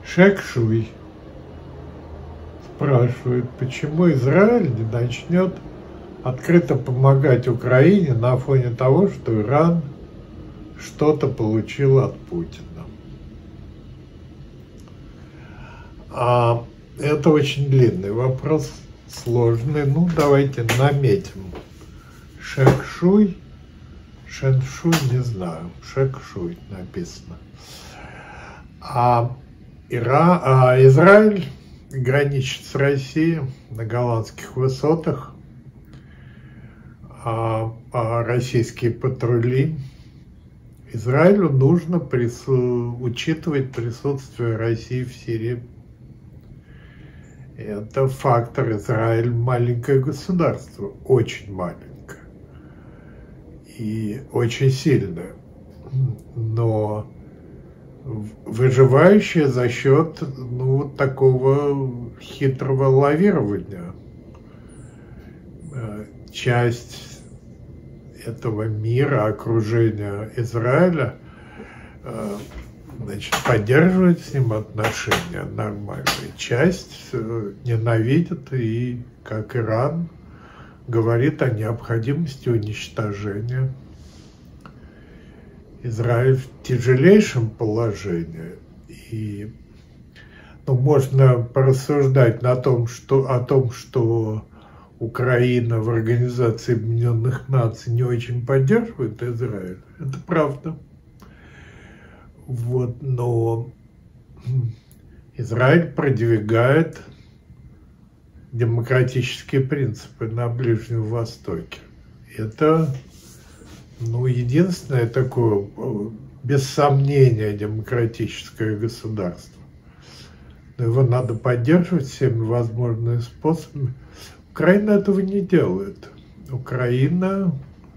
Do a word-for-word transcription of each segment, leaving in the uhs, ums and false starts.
Шек Шуй спрашивает, почему Израиль не начнет открыто помогать Украине на фоне того, что Иран что-то получил от Путина. А это очень длинный вопрос, сложный. Ну, давайте наметим. Шек Шуй, Шен Шуй, не знаю, Шек Шуй написано. А, Ира, а Израиль граничит с Россией на Голландских высотах, а, а российские патрули. Израилю нужно прису... учитывать присутствие России в Сирии. Это фактор. Израиль маленькое государство, очень маленькое и очень сильное, но выживающее за счет ну, вот такого хитрого лавирования. Часть этого мира, окружения Израиля, значит, поддерживает с ним отношения нормальные. Часть ненавидит и, как Иран, говорит о необходимости уничтожения. Израиль в тяжелейшем положении, и ну, можно порассуждать на том, что, о том, что Украина в Организации Объединенных Наций не очень поддерживает Израиль. Это правда. Вот, но Израиль продвигает демократические принципы на Ближнем Востоке. Это, ну, единственное такое, без сомнения, демократическое государство. Но его надо поддерживать всеми возможными способами. Украина этого не делает. Украина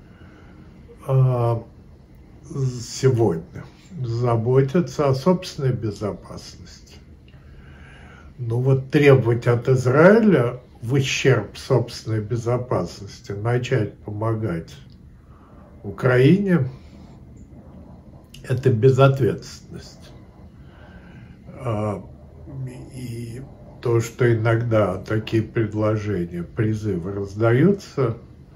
э, сегодня заботится о собственной безопасности. Ну вот требовать от Израиля в ущерб собственной безопасности начать помогать Украине – это безответственность. И то, что иногда такие предложения, призывы раздаются,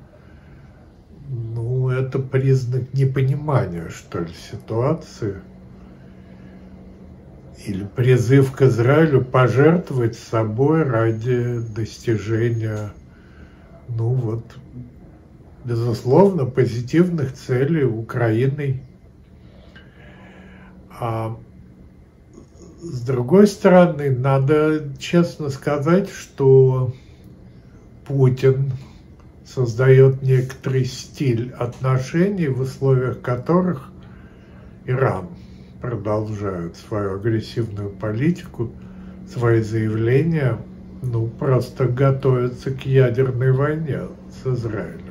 ну, это признак непонимания, что ли, ситуации. Или призыв к Израилю пожертвовать собой ради достижения, ну вот, безусловно, позитивных целей Украиной. А с другой стороны, надо честно сказать, что Путин создает некоторый стиль отношений, в условиях которых Иран продолжает свою агрессивную политику, свои заявления, ну, просто готовятся к ядерной войне с Израилем.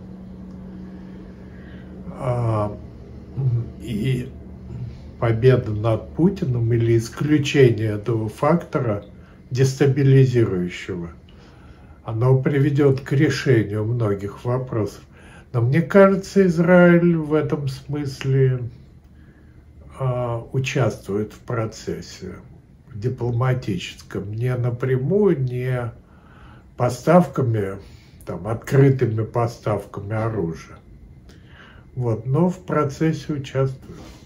А, и победа над Путиным или исключение этого фактора дестабилизирующего, оно приведет к решению многих вопросов. Но мне кажется, Израиль в этом смысле э, участвует в процессе дипломатическом, не напрямую, не поставками, там, открытыми поставками оружия. Вот, но в процессе участвует.